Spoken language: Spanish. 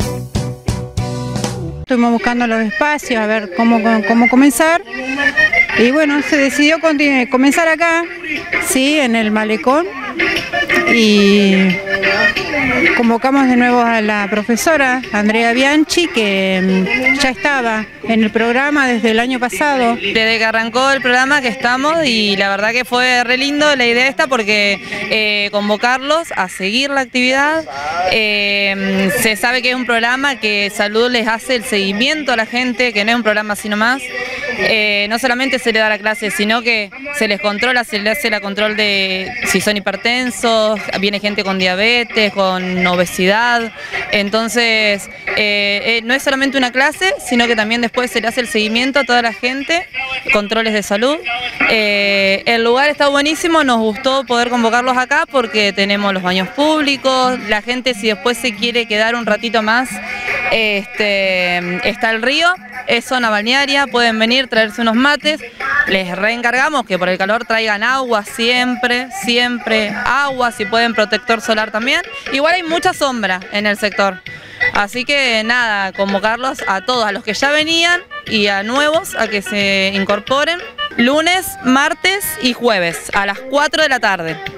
Estuvimos buscando los espacios, a ver cómo comenzar. Y bueno, se decidió comenzar acá, sí, en el malecón. Y convocamos de nuevo a la profesora Andrea Bianchi, que ya estaba en el programa desde el año pasado. Desde que arrancó el programa que estamos, y la verdad que fue re lindo la idea esta, porque convocarlos a seguir la actividad. Se sabe que es un programa que Salud les hace el seguimiento a la gente, que no es un programa así nomás. No solamente se le da la clase, sino que se les controla, se les hace la control de si son hipertensos, viene gente con diabetes, con obesidad. Entonces no es solamente una clase, sino que también después se le hace el seguimiento a toda la gente, controles de salud. El lugar está buenísimo, nos gustó poder convocarlos acá porque tenemos los baños públicos, la gente si después se quiere quedar un ratito más, está el río, es zona balnearia, pueden venir, traerse unos mates. Les reencargamos que por el calor traigan agua siempre, agua, si pueden protector solar también. Igual hay mucha sombra en el sector, así que nada, convocarlos a todos, a los que ya venían y a nuevos a que se incorporen lunes, martes y jueves a las 4 de la tarde.